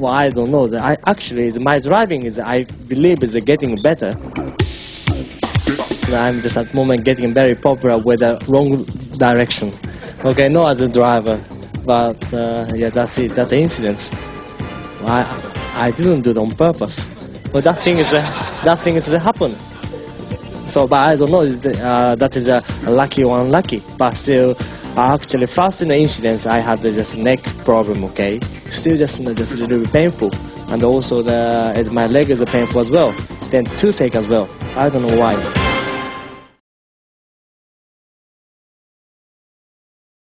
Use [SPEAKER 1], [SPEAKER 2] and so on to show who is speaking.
[SPEAKER 1] Well, I don't know. Actually, my driving is, I believe, is getting better. I'm just at the moment getting very popular with the wrong direction. Okay, not as a driver, but yeah, that's it. That's an incident. I didn't do it on purpose. But that thing is happened. So, but I don't know. That is a lucky or unlucky. But still, actually, first in the incidents, I had just neck problem. Okay, still just a little bit painful, and also my leg is painful as well. Then toothache as well. I don't know why.